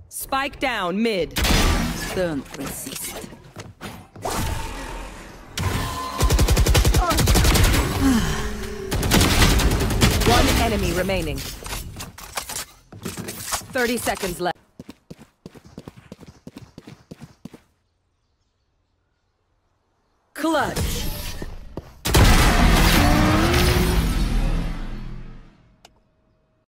Spike down mid. Don't resist. One enemy remaining. 30 seconds left. Clutch.